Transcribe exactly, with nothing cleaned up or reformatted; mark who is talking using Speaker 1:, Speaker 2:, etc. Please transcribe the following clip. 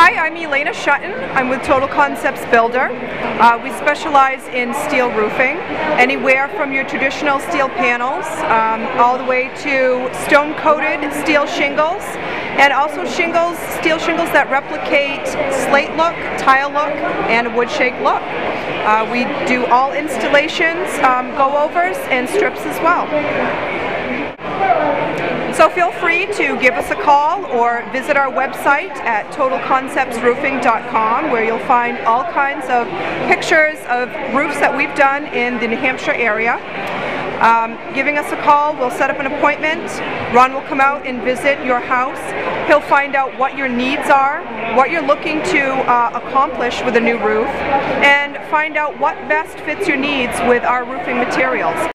Speaker 1: Hi, I'm Elena Shutton. I'm with Total Concepts Builder. Uh, we specialize in steel roofing, anywhere from your traditional steel panels um, all the way to stone-coated steel shingles, and also shingles, steel shingles that replicate slate look, tile look, and wood shake look. Uh, we do all installations, um, go-overs, and strips as well. So feel free to give us a call or visit our website at total concepts roofing dot com, where you'll find all kinds of pictures of roofs that we've done in the New Hampshire area. Um, giving us a call, we'll set up an appointment. Ron will come out and visit your house. He'll find out what your needs are, what you're looking to uh, accomplish with a new roof, and find out what best fits your needs with our roofing materials.